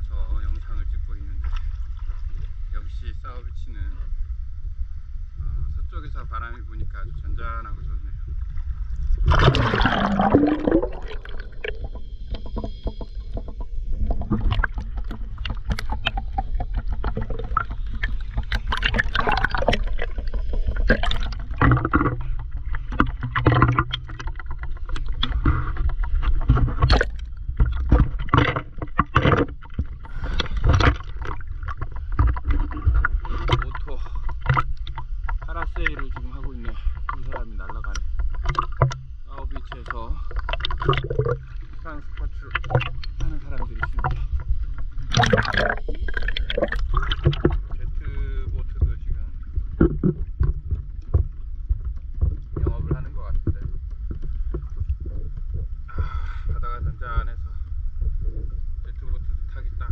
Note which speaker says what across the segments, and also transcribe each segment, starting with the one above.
Speaker 1: 나와서 영상을 찍고 있는데 역시 사우비치는 서쪽에서 바람이 부니까 아주 잔잔하고 좋네요. 모토 파라세일을 지금 하고 있네. 두 사람이 날아가네. 사우비치에서 수상 스포츠를 하는 사람들이 있습니다. 제트보트도 지금 영업을 하는 것 같은데, 바다가 잔잔해서 제트보트도 타기 딱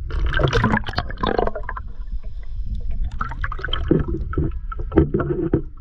Speaker 1: 좋네요.